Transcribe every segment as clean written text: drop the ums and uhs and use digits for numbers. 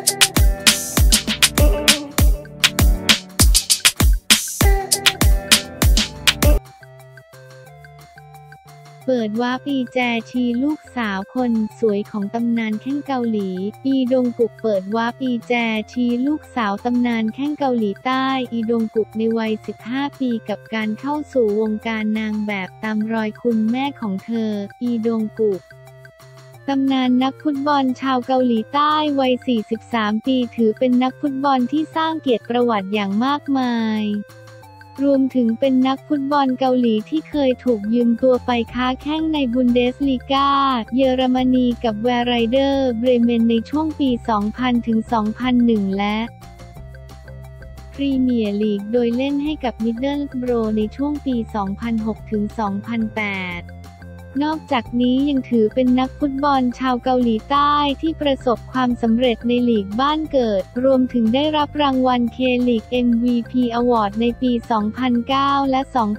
เปิดวาร์ปอีแจชีลูกสาวคนสวยของตำนานแข้งเกาหลีอีดงกุกเปิดวาร์ปอีแจชีลูกสาวตำนานแข้งเกาหลีใต้อีดงกุกในวัย 15 ปีกับการเข้าสู่วงการนางแบบตามรอยคุณแม่ของเธออีดงกุกตำนานนักฟุตบอลชาวเกาหลีใต้วัย 43 ปีถือเป็นนักฟุตบอลที่สร้างเกียรติประวัติอย่างมากมายรวมถึงเป็นนักฟุตบอลเกาหลีที่เคยถูกยืมตัวไปค้าแข้งในบุนเดสลีกาเยอรมนีกับเวร์ไรเดอร์เบรเมนในช่วงปี 2000 ถึง 2001 และพรีเมียร์ลีกโดยเล่นให้กับมิดเดิลโบรในช่วงปี 2006 ถึง 2008 นอกจากนี้ยังถือเป็นนักฟุตบอลชาวเกาหลีใต้ที่ประสบความสำเร็จในลีกบ้านเกิดรวมถึงได้รับรางวัล K-League MVP Award ในปี 2009 และ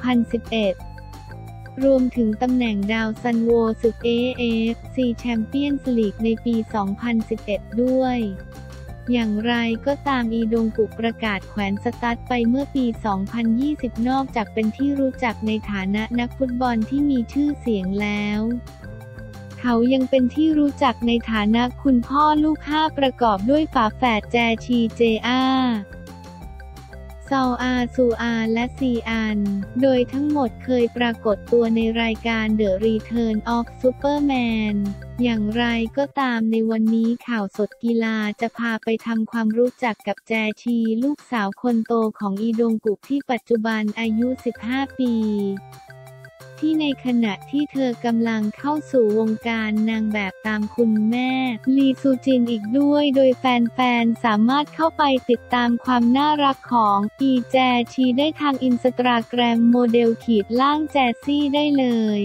2011 รวมถึงตำแหน่งดาวซันโวศึก AFC Champions League ในปี 2011 ด้วยอย่างไรก็ตามอีดงกุกประกาศแขวนสตั๊ดไปเมื่อปี 2020 นอกจากเป็นที่รู้จักในฐานะนักฟุตบอลที่มีชื่อเสียงแล้วเขายังเป็นที่รู้จักในฐานะคุณพ่อลูก5ประกอบด้วยฝาแฝดแจชีเจอาซออาซูอาและซีอันโดยทั้งหมดเคยปรากฏตัวในรายการ The Return of Superman อย่างไรก็ตามในวันนี้ข่าวสดกีฬาจะพาไปทำความรู้จักกับแจชีลูกสาวคนโตของอีดงกุกที่ปัจจุบันอายุ 15 ปีที่ในขณะที่เธอกำลังเข้าสู่วงการนางแบบตามคุณแม่ลีซูจินอีกด้วยโดยแฟนๆสามารถเข้าไปติดตามความน่ารักของอีแจชีได้ทางอินสตาแกรมโมเดลแจซี่ได้เลย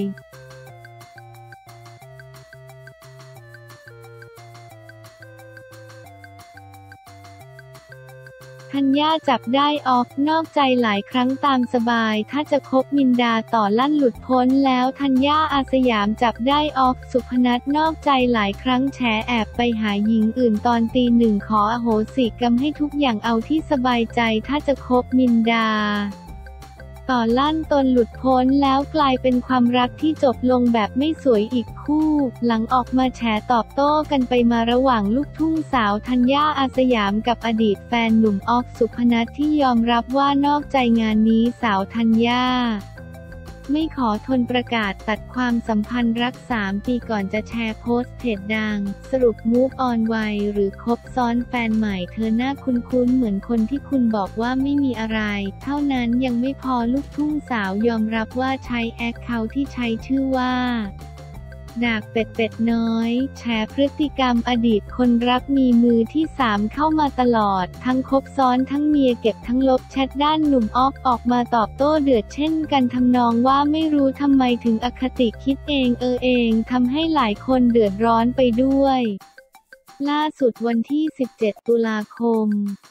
ธัญญาจับได้ออฟนอกใจหลายครั้งตามสบายถ้าจะคบมินดาต่อลั่นหลุดพ้นแล้วธัญญาอาสยามจับได้ออฟสุพนัทนอกใจหลายครั้งแฉแอบไปหาหญิงอื่นตอนตี 1ขออโหสิกรรมให้ทุกอย่างเอาที่สบายใจถ้าจะคบมินดาต่อลั่นตนหลุดพ้นแล้วกลายเป็นความรักที่จบลงแบบไม่สวยอีกคู่หลังออกมาแฉตอบโต้กันไปมาระหว่างลูกทุ่งสาวธัญญาอาสยามกับอดีตแฟนหนุ่มออฟสุพนัทที่ยอมรับว่านอกใจงานนี้สาวธัญญาไม่ขอทนประกาศตัดความสัมพันธ์รัก3 ปีก่อนจะแชร์โพสต์เพจดังสรุปมูฟออนไวหรือคบซ้อนแฟนใหม่เธอหน้าคุ้นๆเหมือนคนที่คุณบอกว่าไม่มีอะไรเท่านั้นยังไม่พอลูกทุ่งสาวยอมรับว่าใช้แอคเคาท์ที่ใช้ชื่อว่าดากเป็ดน้อยแฉพฤติกรรมอดีตคนรักมีมือที่3เข้ามาตลอดทั้งคบซ้อนทั้งเมียเก็บทั้งลบแชทด้านหนุ่มออฟออกมาตอบโต้เดือดเช่นกันทำนองว่าไม่รู้ทำไมถึงอคติคิดเองทำให้หลายคนเดือดร้อนไปด้วยล่าสุดวันที่ 17 ตุลาคม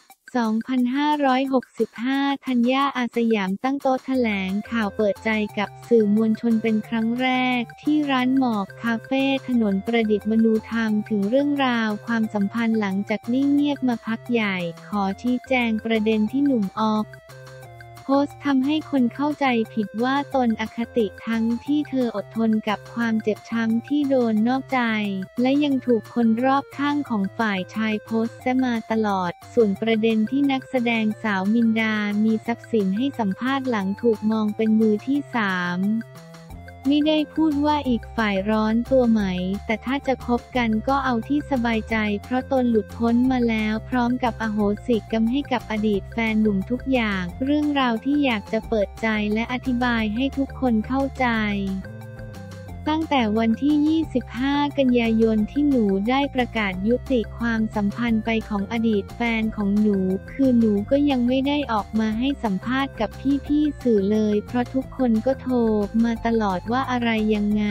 2565 ธัญญาอาสยามตั้งโต๊ะแถลงข่าวเปิดใจกับสื่อมวลชนเป็นครั้งแรกที่ร้านหมอกคาเฟ่ถนนประดิษฐ์มนูธรรมถึงเรื่องราวความสัมพันธ์หลังจากนิ่งเงียบมาพักใหญ่ขอชี้แจงประเด็นที่หนุ่มออฟโพสต์ทำให้คนเข้าใจผิดว่าตนอคติทั้งที่เธออดทนกับความเจ็บช้ำที่โดนนอกใจและยังถูกคนรอบข้างของฝ่ายชายโพสต์มาตลอดส่วนประเด็นที่นักแสดงสาวมินดามีทรัพย์สินให้สัมภาษณ์หลังถูกมองเป็นมือที่3ไม่ได้พูดว่าอีกฝ่ายร้อนตัวไหมแต่ถ้าจะคบกันก็เอาที่สบายใจเพราะตนหลุดพ้นมาแล้วพร้อมกับอโหสิกรรมให้กับอดีตแฟนหนุ่มทุกอย่างเรื่องราวที่อยากจะเปิดใจและอธิบายให้ทุกคนเข้าใจตั้งแต่วันที่ 25 กันยายนที่หนูได้ประกาศยุติความสัมพันธ์ไปของอดีตแฟนของหนูคือหนูก็ยังไม่ได้ออกมาให้สัมภาษณ์กับพี่ๆสื่อเลยเพราะทุกคนก็โทรมาตลอดว่าอะไรยังไง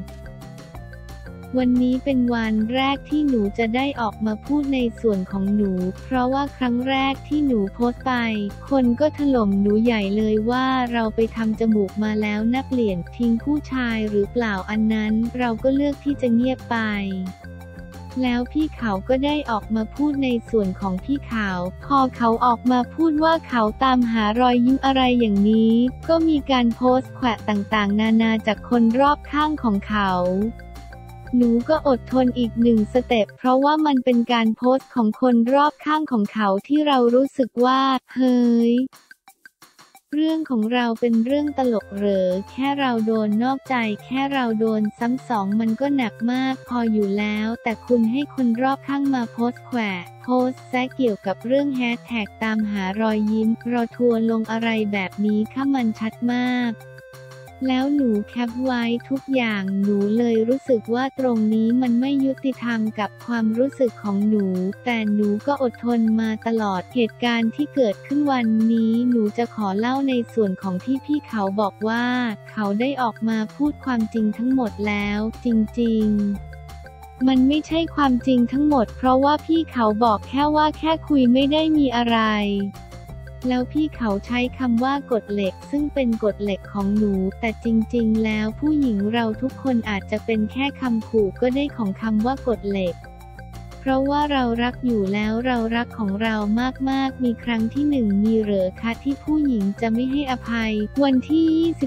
วันนี้เป็นวันแรกที่หนูจะได้ออกมาพูดในส่วนของหนูเพราะว่าครั้งแรกที่หนูโพสต์ไปคนก็ถล่มหนูใหญ่เลยว่าเราไปทำจมูกมาแล้วน่าเปลี่ยนทิ้งผู้ชายหรือเปล่าอันนั้นเราก็เลือกที่จะเงียบไปแล้วพี่เขาก็ได้ออกมาพูดในส่วนของพี่เขาพอเขาออกมาพูดว่าเขาตามหารอยยิ้มอะไรอย่างนี้ก็มีการโพสต์แขวะต่างๆนานาจากคนรอบข้างของเขาหนูก็อดทนอีกหนึ่งสเต็ปเพราะว่ามันเป็นการโพสต์ของคนรอบข้างของเขาที่เรารู้สึกว่าเฮ้ยเรื่องของเราเป็นเรื่องตลกเหรอแค่เราโดนนอกใจแค่เราโดนซ้ำสองมันก็หนักมากพออยู่แล้วแต่คุณให้คนรอบข้างมาโพสต์แขวะโพสต์แซะเกี่ยวกับเรื่องแฮชแท็กตามหารอยยิ้มรอทัวร์ลงอะไรแบบนี้ค่ะมันชัดมากแล้วหนูแคปไว้ทุกอย่างหนูเลยรู้สึกว่าตรงนี้มันไม่ยุติธรรมกับความรู้สึกของหนูแต่หนูก็อดทนมาตลอดเหตุการณ์ที่เกิดขึ้นวันนี้หนูจะขอเล่าในส่วนของที่พี่เขาบอกว่าเขาได้ออกมาพูดความจริงทั้งหมดแล้วจริงๆมันไม่ใช่ความจริงทั้งหมดเพราะว่าพี่เขาบอกแค่ว่าแค่คุยไม่ได้มีอะไรแล้วพี่เขาใช้คำว่ากฎเหล็กซึ่งเป็นกฎเหล็กของหนูแต่จริงๆแล้วผู้หญิงเราทุกคนอาจจะเป็นแค่คำขู่ก็ได้ของคำว่ากฎเหล็กเพราะว่าเรารักอยู่แล้วเรารักของเรามากๆมีครั้งที่หนึ่งมีเหรอคะที่ผู้หญิงจะไม่ให้อภัยวันที่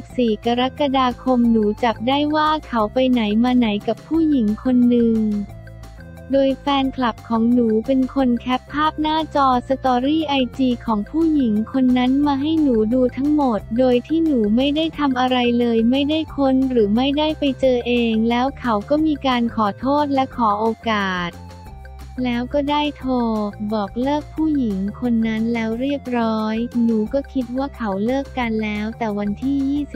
24 กรกฎาคมหนูจับได้ว่าเขาไปไหนมาไหนกับผู้หญิงคนหนึ่งโดยแฟนคลับของหนูเป็นคนแคปภาพหน้าจอสตอรี่IGของผู้หญิงคนนั้นมาให้หนูดูทั้งหมดโดยที่หนูไม่ได้ทำอะไรเลยไม่ได้ค้นหรือไม่ได้ไปเจอเองแล้วเขาก็มีการขอโทษและขอโอกาสแล้วก็ได้โทรบอกเลิกผู้หญิงคนนั้นแล้วเรียบร้อยหนูก็คิดว่าเขาเลิกกันแล้วแต่วันที่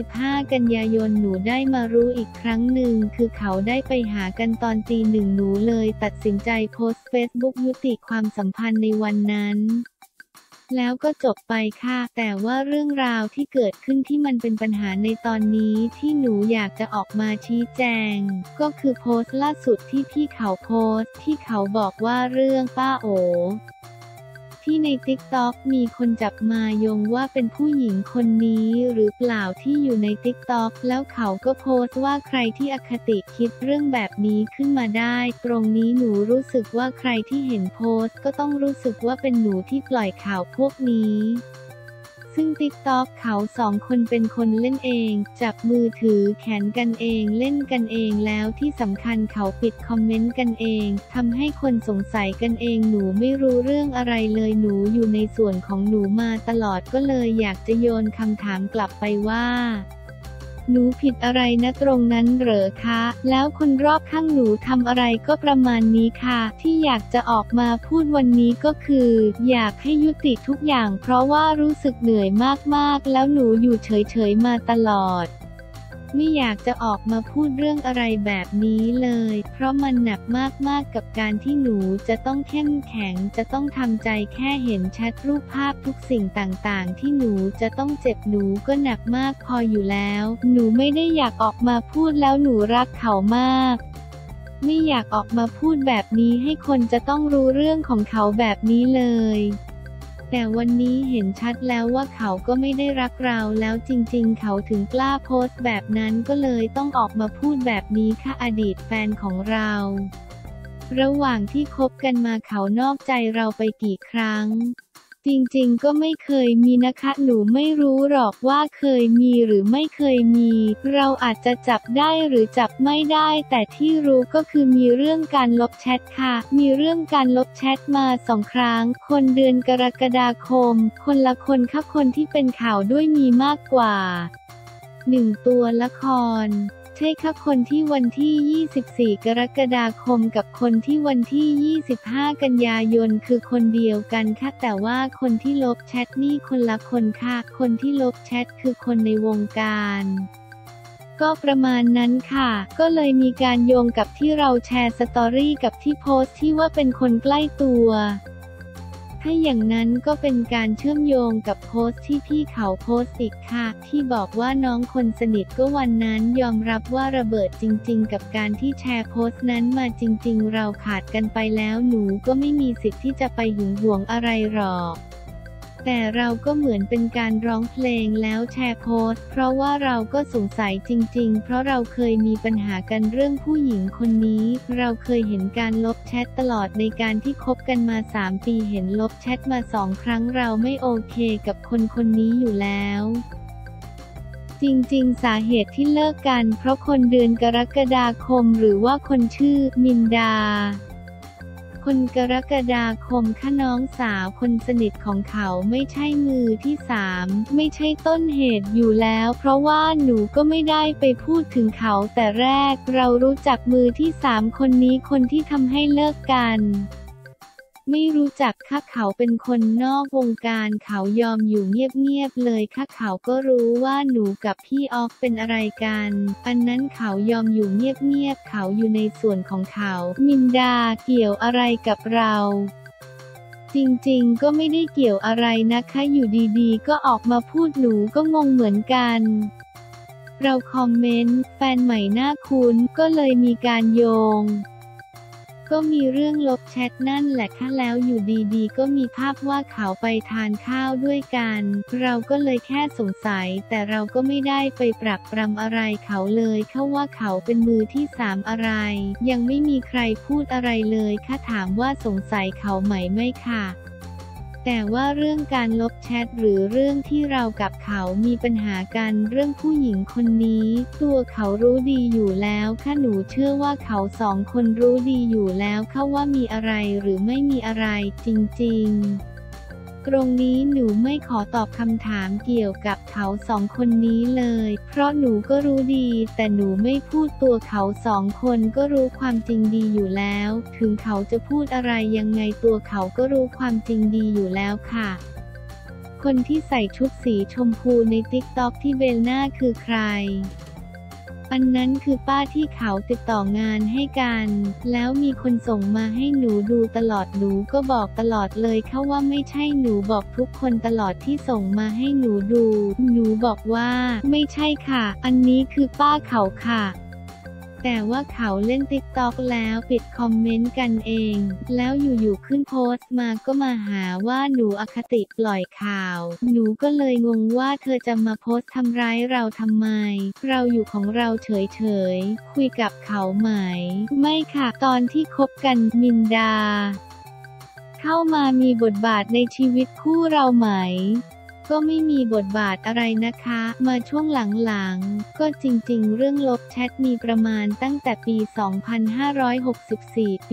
25 กันยายนหนูได้มารู้อีกครั้งหนึ่งคือเขาได้ไปหากันตอนตี 1หนูเลยตัดสินใจโพสต์เฟซบุ๊กยุติความสัมพันธ์ในวันนั้นแล้วก็จบไปค่ะแต่ว่าเรื่องราวที่เกิดขึ้นที่มันเป็นปัญหาในตอนนี้ที่หนูอยากจะออกมาชี้แจงก็คือโพสต์ล่าสุดที่พี่เขาโพสต์ที่เขาบอกว่าเรื่องป้าโอที่ใน TikTok มีคนจับมาโยงว่าเป็นผู้หญิงคนนี้หรือเปล่าที่อยู่ใน TikTok แล้วเขาก็โพสต์ว่าใครที่อคติคิดเรื่องแบบนี้ขึ้นมาได้ตรงนี้หนูรู้สึกว่าใครที่เห็นโพสต์ก็ต้องรู้สึกว่าเป็นหนูที่ปล่อยข่าวพวกนี้ซึ่ง TikTok เขาสองคนเป็นคนเล่นเองจับมือถือแขนกันเองเล่นกันเองแล้วที่สำคัญเขาปิดคอมเมนต์กันเองทำให้คนสงสัยกันเองหนูไม่รู้เรื่องอะไรเลยหนูอยู่ในส่วนของหนูมาตลอดก็เลยอยากจะโยนคำถามกลับไปว่าหนูผิดอะไรนะตรงนั้นเหรอคะแล้วคนรอบข้างหนูทำอะไรก็ประมาณนี้ค่ะที่อยากจะออกมาพูดวันนี้ก็คืออยากให้ยุติทุกอย่างเพราะว่ารู้สึกเหนื่อยมากๆแล้วหนูอยู่เฉยๆมาตลอดไม่อยากจะออกมาพูดเรื่องอะไรแบบนี้เลยเพราะมันหนักมากๆกับการที่หนูจะต้องเข้มแข็งจะต้องทำใจแค่เห็นแชทรูปภาพทุกสิ่งต่างๆที่หนูจะต้องเจ็บหนูก็หนักมากพออยู่แล้วหนูไม่ได้อยากออกมาพูดแล้วหนูรักเขามากไม่อยากออกมาพูดแบบนี้ให้คนจะต้องรู้เรื่องของเขาแบบนี้เลยแต่วันนี้เห็นชัดแล้วว่าเขาก็ไม่ได้รักเราแล้วจริงๆเขาถึงกล้าโพสต์แบบนั้นก็เลยต้องออกมาพูดแบบนี้ค่ะอดีตแฟนของเราระหว่างที่คบกันมาเขานอกใจเราไปกี่ครั้งจริงๆก็ไม่เคยมีนะคะหนูไม่รู้หรอกว่าเคยมีหรือไม่เคยมีเราอาจจะจับได้หรือจับไม่ได้แต่ที่รู้ก็คือมีเรื่องการลบแชทค่ะมีเรื่องการลบแชทมา2 ครั้งคนเดือนกรกฎาคมคนละคนค่ะคนที่เป็นข่าวด้วยมีมากกว่า1 ตัวละครใช่ค่ะคนที่วันที่ 24 กรกฎาคมกับคนที่วันที่ 25 กันยายนคือคนเดียวกันค่ะแต่ว่าคนที่ลบแชทนี่คนละคนค่ะคนที่ลบแชทคือคนในวงการก็ประมาณนั้นค่ะก็เลยมีการโยงกับที่เราแชร์สตอรี่กับที่โพสต์ที่ว่าเป็นคนใกล้ตัวถ้าอย่างนั้นก็เป็นการเชื่อมโยงกับโพสต์ที่พี่เขาโพสต์อีกค่ะที่บอกว่าน้องคนสนิทก็วันนั้นยอมรับว่าระเบิดจริงๆกับการที่แชร์โพสต์นั้นมาจริงๆเราขาดกันไปแล้วหนูก็ไม่มีสิทธิ์ที่จะไปหึงหวงอะไรหรอกแต่เราก็เหมือนเป็นการร้องเพลงแล้วแชร์โพสต์เพราะว่าเราก็สงสัยจริงๆเพราะเราเคยมีปัญหากันเรื่องผู้หญิงคนนี้เราเคยเห็นการลบแชทตลอดในการที่คบกันมา3 ปีเห็นลบแชทมา2 ครั้งเราไม่โอเคกับคนนี้อยู่แล้วจริงๆสาเหตุที่เลิกกันเพราะคนเดือนกรกฎาคมหรือว่าคนชื่อมินดาคนกรกฎาคมค่ะน้องสาวคนสนิทของเขาไม่ใช่มือที่3ไม่ใช่ต้นเหตุอยู่แล้วเพราะว่าหนูก็ไม่ได้ไปพูดถึงเขาแต่แรกเรารู้จักมือที่3คนนี้คนที่ทำให้เลิกกันไม่รู้จักค่ะเขาเป็นคนนอกวงการเขายอมอยู่เงียบๆเลยค่ะเขาก็รู้ว่าหนูกับพี่ออฟเป็นอะไรกันอันนั้นเขายอมอยู่เงียบๆเขาอยู่ในส่วนของเขามินดาเกี่ยวอะไรกับเราจริงๆก็ไม่ได้เกี่ยวอะไรนะคะอยู่ดีๆก็ออกมาพูดหนูก็งงเหมือนกันเราคอมเมนต์แฟนใหม่น่าคุ้นก็เลยมีการโยงก็มีเรื่องลบแชทนั่นแหละค่ะแล้วอยู่ดีๆก็มีภาพว่าเขาไปทานข้าวด้วยกันเราก็เลยแค่สงสัยแต่เราก็ไม่ได้ไปปรักปรำอะไรเขาเลยค่ะว่าเขาเป็นมือที่3อะไรยังไม่มีใครพูดอะไรเลยค่ะถามว่าสงสัยเขาไหมค่ะแต่ว่าเรื่องการลบแชทหรือเรื่องที่เรากับเขามีปัญหากันเรื่องผู้หญิงคนนี้ตัวเขารู้ดีอยู่แล้วค่ะหนูเชื่อว่าเขา2 คนรู้ดีอยู่แล้วค่ะว่ามีอะไรหรือไม่มีอะไรจริงๆตรงนี้หนูไม่ขอตอบคำถามเกี่ยวกับเขา2 คนนี้เลยเพราะหนูก็รู้ดีแต่หนูไม่พูดตัวเขา2 คนก็รู้ความจริงดีอยู่แล้วถึงเขาจะพูดอะไรยังไงตัวเขาก็รู้ความจริงดีอยู่แล้วค่ะคนที่ใส่ชุดสีชมพูในติ๊กต็อกที่เบลน่าคือใครอันนั้นคือป้าที่เขาติดต่องานให้กันแล้วมีคนส่งมาให้หนูดูตลอดหนูก็บอกตลอดเลยค่ะว่าไม่ใช่หนูบอกทุกคนตลอดที่ส่งมาให้หนูดูหนูบอกว่าไม่ใช่ค่ะอันนี้คือป้าเขาค่ะแต่ว่าเขาเล่นติ๊กต็อกแล้วปิดคอมเมนต์กันเองแล้วอยู่ๆขึ้นโพสต์มาก็มาหาว่าหนูอคติปล่อยข่าวหนูก็เลยงงว่าเธอจะมาโพสต์ทำร้ายเราทำไมเราอยู่ของเราเฉยๆคุยกับเขาไหมไม่ค่ะตอนที่คบกันมินดาเข้ามามีบทบาทในชีวิตคู่เราไหมก็ไม่มีบทบาทอะไรนะคะมาช่วงหลังๆก็จริงๆเรื่องลบแชทมีประมาณตั้งแต่ปี 2564 ปี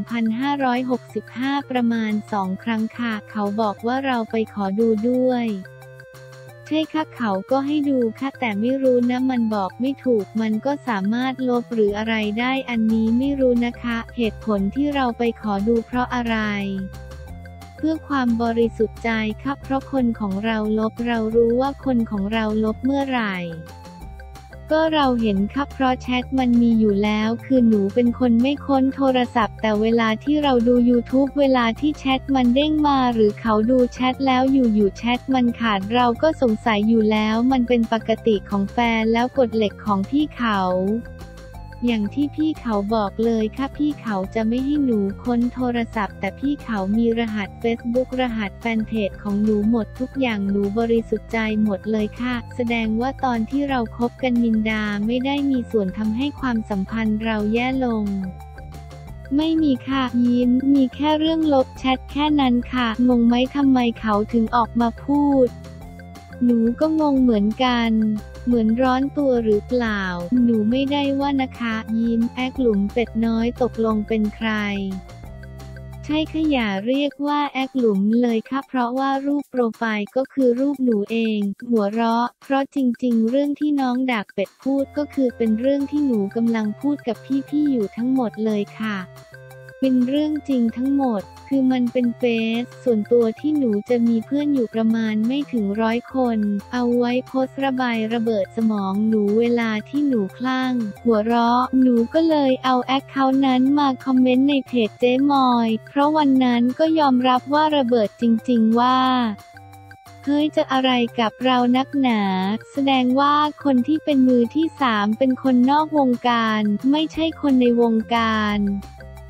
2565 ประมาณ2 ครั้งค่ะเขาบอกว่าเราไปขอดูด้วยใช่ค่ะเขาก็ให้ดูค่ะแต่ไม่รู้นะมันบอกไม่ถูกมันก็สามารถลบหรืออะไรได้อันนี้ไม่รู้นะคะเหตุผลที่เราไปขอดูเพราะอะไรเพื่อความบริสุทธิ์ใจค่ะเพราะคนของเราลบเรารู้ว่าคนของเราลบเมื่อไหร่ก็เราเห็นค่ะเพราะแชทมันมีอยู่แล้วคือหนูเป็นคนไม่ค้นโทรศัพท์แต่เวลาที่เราดู YouTube เวลาที่แชทมันเด้งมาหรือเขาดูแชทแล้วอยู่แชทมันขาดเราก็สงสัยอยู่แล้วมันเป็นปกติของแฟนแล้วกฎเหล็กของพี่เขาอย่างที่พี่เขาบอกเลยค่ะพี่เขาจะไม่ให้หนูค้นโทรศัพท์แต่พี่เขามีรหัส Facebook รหัสแฟนเพจของหนูหมดทุกอย่างหนูบริสุทธิ์ใจหมดเลยค่ะแสดงว่าตอนที่เราคบกันมินดาไม่ได้มีส่วนทำให้ความสัมพันธ์เราแย่ลงไม่มีค่ะยิ้มมีแค่เรื่องลบแชทแค่นั้นค่ะงงไหมทำไมเขาถึงออกมาพูดหนูก็งงเหมือนกันเหมือนร้อนตัวหรือเปล่าหนูไม่ได้ว่านะคะยิ้มแอกหลุมเป็ดน้อยตกลงเป็นใครใช่ค่ะอย่าเรียกว่าแอกหลุมเลยค่ะเพราะว่ารูปโปรไฟล์ก็คือรูปหนูเองหัวเราะเพราะจริงๆเรื่องที่น้องดากเป็ดพูดก็คือเป็นเรื่องที่หนูกำลังพูดกับพี่ๆอยู่ทั้งหมดเลยค่ะเป็นเรื่องจริงทั้งหมดคือมันเป็นเฟซส่วนตัวที่หนูจะมีเพื่อนอยู่ประมาณไม่ถึง100 คนเอาไว้โพสต์ระบายระเบิดสมองหนูเวลาที่หนูคลั่งหัวเราะหนูก็เลยเอาแอคเคาท์นั้นมาคอมเมนต์ในเพจเจ๊มอยเพราะวันนั้นก็ยอมรับว่าระเบิดจริงๆว่าเฮ้ยจะอะไรกับเรานักหนาแสดงว่าคนที่เป็นมือที่3เป็นคนนอกวงการไม่ใช่คนในวงการ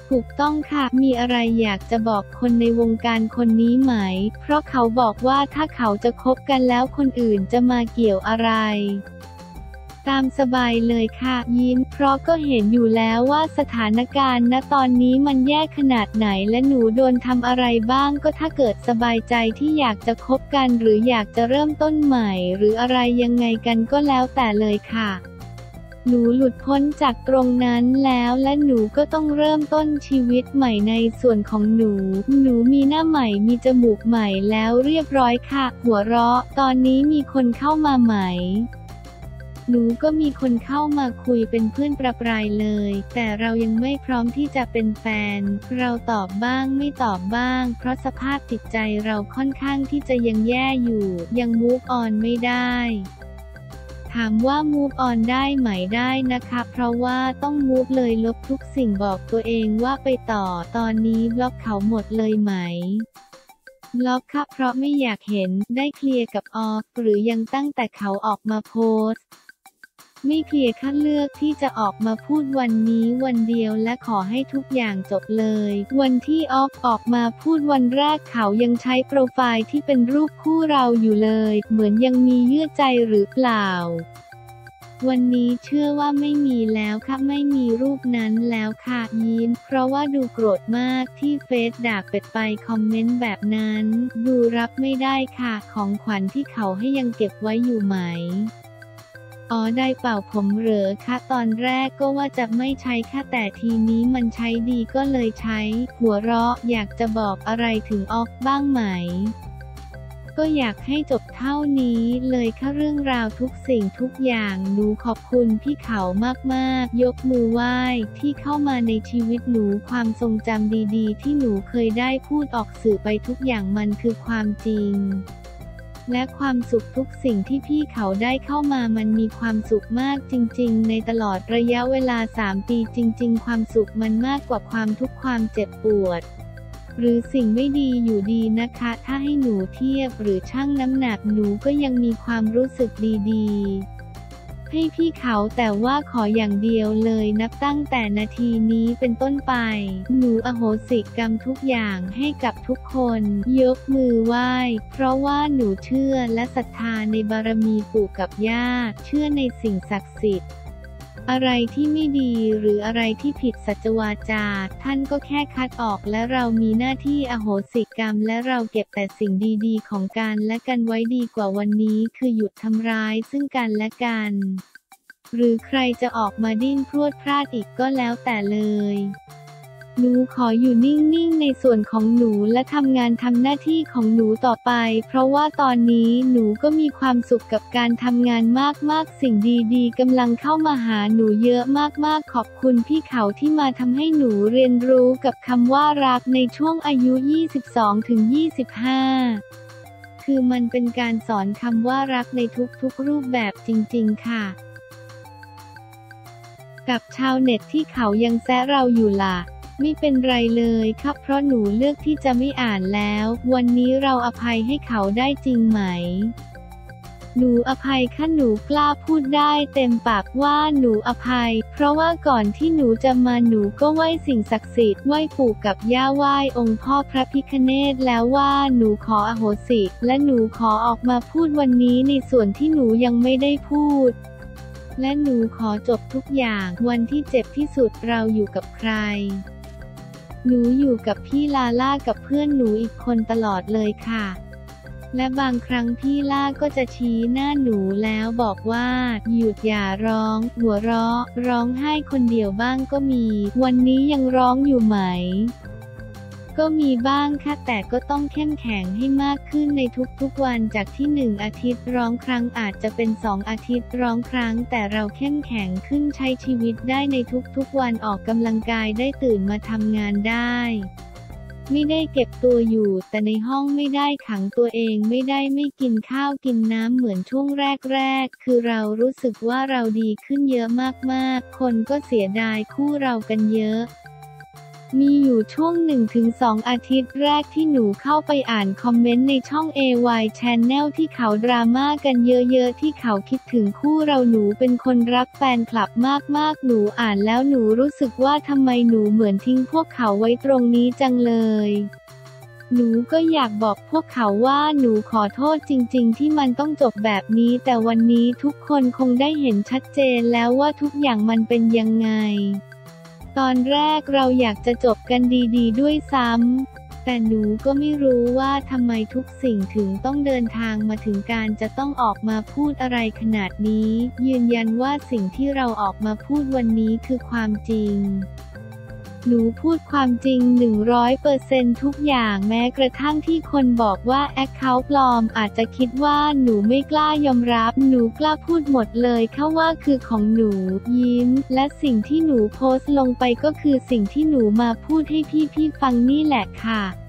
ถูกต้องค่ะมีอะไรอยากจะบอกคนในวงการคนนี้ไหมเพราะเขาบอกว่าถ้าเขาจะคบกันแล้วคนอื่นจะมาเกี่ยวอะไรตามสบายเลยค่ะยิ้มเพราะก็เห็นอยู่แล้วว่าสถานการณ์ณตอนนี้มันแย่ขนาดไหนและหนูโดนทำอะไรบ้างก็ถ้าเกิดสบายใจที่อยากจะคบกันหรืออยากจะเริ่มต้นใหม่หรืออะไรยังไงกันก็แล้วแต่เลยค่ะหนูหลุดพ้นจากตรงนั้นแล้วและหนูก็ต้องเริ่มต้นชีวิตใหม่ในส่วนของหนูมีหน้าใหม่มีจมูกใหม่แล้วเรียบร้อยค่ะหัวเราะตอนนี้มีคนเข้ามาใหม่หนูก็มีคนเข้ามาคุยเป็นเพื่อนประปรายเลยแต่เรายังไม่พร้อมที่จะเป็นแฟนเราตอบบ้างไม่ตอบบ้างเพราะสภาพจิตใจเราค่อนข้างที่จะยังแย่อยู่ยัง move on ไม่ได้ถามว่า move on ได้ไหมได้นะคะเพราะว่าต้อง move เลยลบทุกสิ่งบอกตัวเองว่าไปต่อตอนนี้บล็อกเขาหมดเลยไหมบล็อกค่ะเพราะไม่อยากเห็นได้เคลียร์กับออฟหรือยังตั้งแต่เขาออกมาโพสต์ไม่เคลียร์ค่ะเลือกที่จะออกมาพูดวันนี้วันเดียวและขอให้ทุกอย่างจบเลยวันที่ออฟออกมาพูดวันแรกเขายังใช้โปรไฟล์ที่เป็นรูปคู่เราอยู่เลยเหมือนยังมีเยื่อใจหรือเปล่าวันนี้เชื่อว่าไม่มีแล้วค่ะไม่มีรูปนั้นแล้วค่ะยิ้มเพราะว่าดูโกรธมากที่เฟซด่าเป็ดไปคอมเมนต์แบบนั้นดูรับไม่ได้ค่ะของขวัญที่เขาให้ยังเก็บไว้อยู่ไหมอ๋อได้เป่าผมเหรอคะตอนแรกก็ว่าจะไม่ใช้ค่ะแต่ทีนี้มันใช้ดีก็เลยใช้หัวเราะอยากจะบอกอะไรถึงออกบ้างไหมก็อยากให้จบเท่านี้เลยค่ะเรื่องราวทุกสิ่งทุกอย่างหนูขอบคุณพี่เขามากๆยกมือไหว้ที่เข้ามาในชีวิตหนูความทรงจำดีๆที่หนูเคยได้พูดออกสื่อไปทุกอย่างมันคือความจริงและความสุขทุกสิ่งที่พี่เขาได้เข้ามามันมีความสุขมากจริงๆในตลอดระยะเวลา3 ปีจริงๆความสุขมันมากกว่าความทุกข์ความเจ็บปวดหรือสิ่งไม่ดีอยู่ดีนะคะถ้าให้หนูเทียบหรือชั่งน้ำหนักหนูก็ยังมีความรู้สึกดีๆให้พี่เขาแต่ว่าขออย่างเดียวเลยนับตั้งแต่นาทีนี้เป็นต้นไปหนูอโหสิกรรมทุกอย่างให้กับทุกคนยกมือไหว้เพราะว่าหนูเชื่อและศรัทธาในบารมีปู่กับย่าเชื่อในสิ่งศักดิ์สิทธิ์อะไรที่ไม่ดีหรืออะไรที่ผิดสัจวาจาท่านก็แค่คัดออกและเรามีหน้าที่อโหสิกรรมและเราเก็บแต่สิ่งดีๆของกันและกันไว้ดีกว่าวันนี้คือหยุดทำร้ายซึ่งกันและกันหรือใครจะออกมาดิ้นพรวดพลาดอีกก็แล้วแต่เลยหนูขออยู่นิ่งๆในส่วนของหนูและทำงานทำหน้าที่ของหนูต่อไปเพราะว่าตอนนี้หนูก็มีความสุขกับการทำงานมากๆสิ่งดีๆกำลังเข้ามาหาหนูเยอะมากๆขอบคุณพี่เขาที่มาทำให้หนูเรียนรู้กับคำว่ารักในช่วงอายุ 22-25 คือมันเป็นการสอนคำว่ารักในทุกๆรูปแบบจริงๆค่ะกับชาวเน็ตที่เขายังแซะเราอยู่ล่ะไม่เป็นไรเลยครับเพราะหนูเลือกที่จะไม่อ่านแล้ววันนี้เราอภัยให้เขาได้จริงไหมหนูอภัยค่ะหนูกล้าพูดได้เต็มปากว่าหนูอภัยเพราะว่าก่อนที่หนูจะมาหนูก็ไหว้สิ่งศักดิ์สิทธิ์ไหว้ปู่กับย่าไหว้องค์พ่อพระพิฆเนศแล้วว่าหนูขออโหสิและหนูขอออกมาพูดวันนี้ในส่วนที่หนูยังไม่ได้พูดและหนูขอจบทุกอย่างวันที่เจ็บที่สุดเราอยู่กับใครหนูอยู่กับพี่ลาล่ากับเพื่อนหนูอีกคนตลอดเลยค่ะและบางครั้งพี่ล่าก็จะชี้หน้าหนูแล้วบอกว่าหยุดอย่าร้องหัวเราะร้องไห้คนเดียวบ้างก็มีวันนี้ยังร้องอยู่ไหมก็มีบ้างค่ะแต่ก็ต้องเข้มแข็งให้มากขึ้นในทุกๆวันจากที่1 อาทิตย์ร้องครั้งอาจจะเป็น2 อาทิตย์ร้องครั้งแต่เราเข้มแข็งขึ้นใช้ชีวิตได้ในทุกๆวันออกกำลังกายได้ตื่นมาทำงานได้ไม่ได้เก็บตัวอยู่แต่ในห้องไม่ได้ขังตัวเองไม่ได้ไม่กินข้าวกินน้ำเหมือนช่วงแรกๆคือเรารู้สึกว่าเราดีขึ้นเยอะมากๆคนก็เสียดายคู่เรากันเยอะมีอยู่ช่วง 1-2 อาทิตย์แรกที่หนูเข้าไปอ่านคอมเมนต์ในช่อง AY Channel ที่เขาดราม่ากันเยอะๆที่เขาคิดถึงคู่เราหนูเป็นคนรักแฟนคลับมากๆหนูอ่านแล้วหนูรู้สึกว่าทำไมหนูเหมือนทิ้งพวกเขาไว้ตรงนี้จังเลยหนูก็อยากบอกพวกเขาว่าหนูขอโทษจริงๆที่มันต้องจบแบบนี้แต่วันนี้ทุกคนคงได้เห็นชัดเจนแล้วว่าทุกอย่างมันเป็นยังไงตอนแรกเราอยากจะจบกันดีๆด้วยซ้ำแต่หนูก็ไม่รู้ว่าทำไมทุกสิ่งถึงต้องเดินทางมาถึงการจะต้องออกมาพูดอะไรขนาดนี้ยืนยันว่าสิ่งที่เราออกมาพูดวันนี้คือความจริงหนูพูดความจริง 100% ทุกอย่างแม้กระทั่งที่คนบอกว่าแอคเคาท์ปลอมอาจจะคิดว่าหนูไม่กล้ายอมรับหนูกล้าพูดหมดเลยค่ะว่าคือของหนูยิ้มและสิ่งที่หนูโพสต์ลงไปก็คือสิ่งที่หนูมาพูดให้พี่ๆฟังนี่แหละค่ะ